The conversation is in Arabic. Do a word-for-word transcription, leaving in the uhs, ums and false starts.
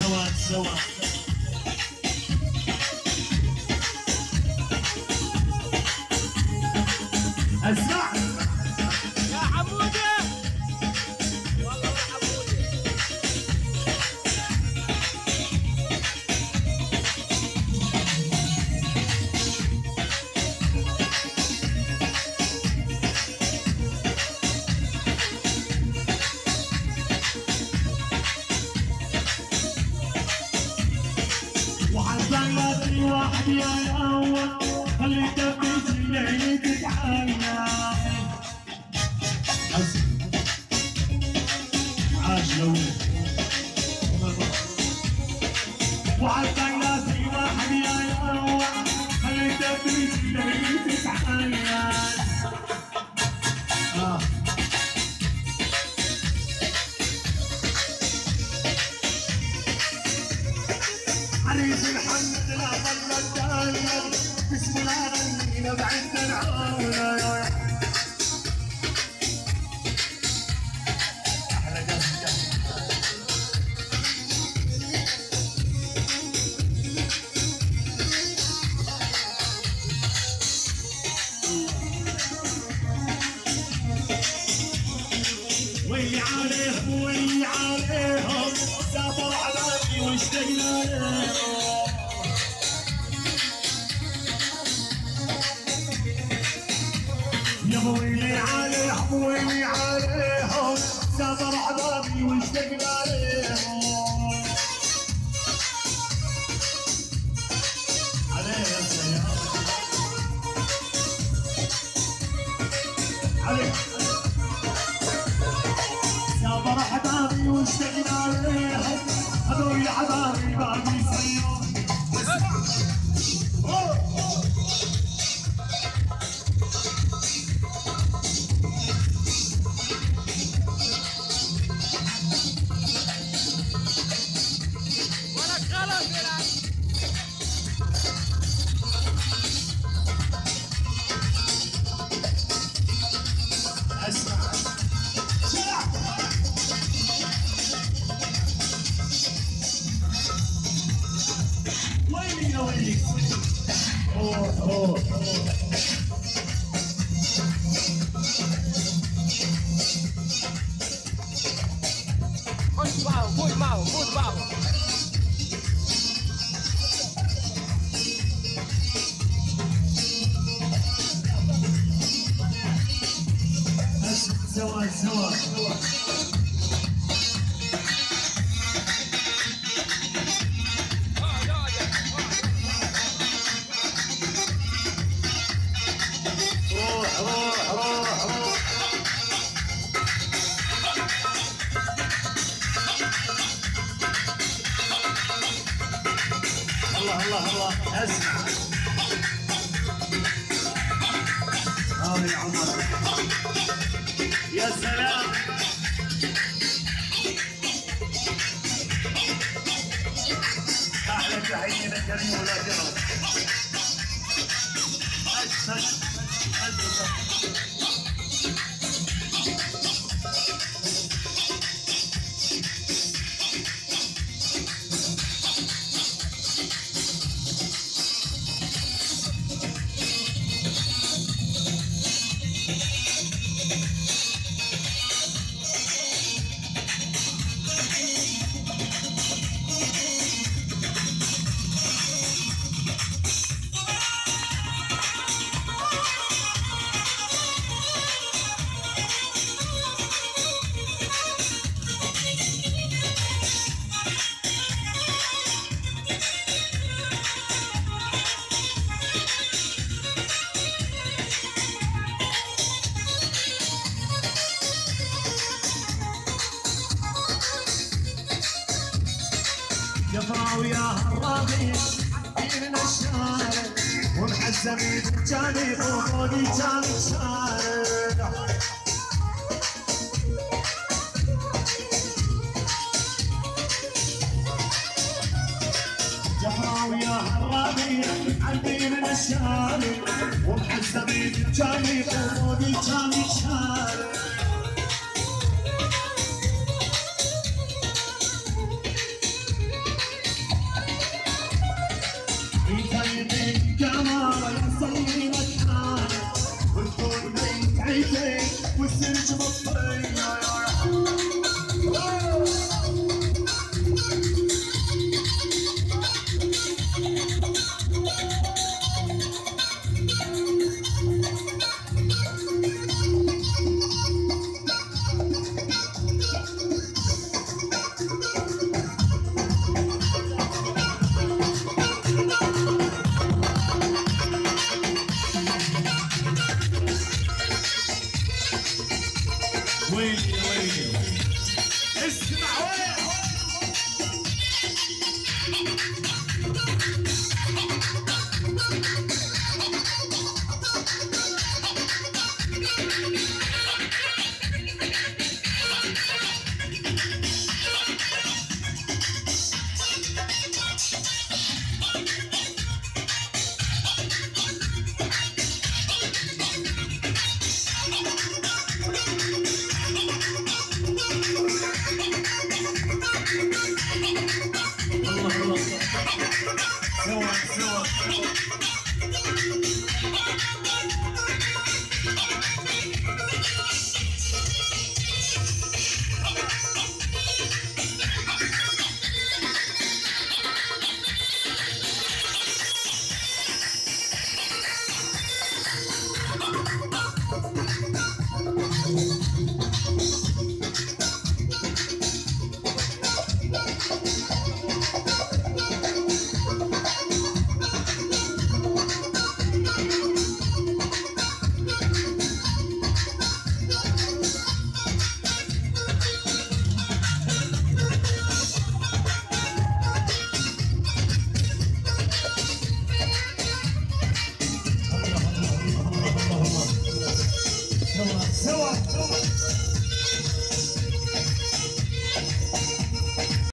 الزواج زواج اسمع يا حموده والله يا حموده وعالبلد واحد يا الاول خليته بيجي لعيد تعالى عاشوا وعالبلد واحد يا الاول خليته بيجي لعيد تعالى اه عريس محمد لا ظل الدايم بسم الله غنينا بعد العونه احلى قصه ويلي عليهم ويلي عليهم سافر عبادي واشتقنا لهم يا ويلي عليهم ويلي عليهم سافر عبادي واشتقنا لهم عليه يا سلام عليه يا فرح حبابي واشتقنا لهم هذول حبابي باقي يصيرون ولك غلط يلعب اسمع ويلي يا ويلي اوه اوه خش معهم فوت معهم فوت معهم زواج زواج روح روح روح روح الله الله الله اسمع اه يا عمر يا سلام احلى تحيه لكريم ولا جرب هش هش يا فراوي يا هرابي حبينا الشارع ومحزمين جاني فوقي جاني الشارع يا فراوي يا هرابي حبينا الشارع ومحزمين جاني فوقي جاني الشارع السرج مطين يا ويلي ويلي اسمع وين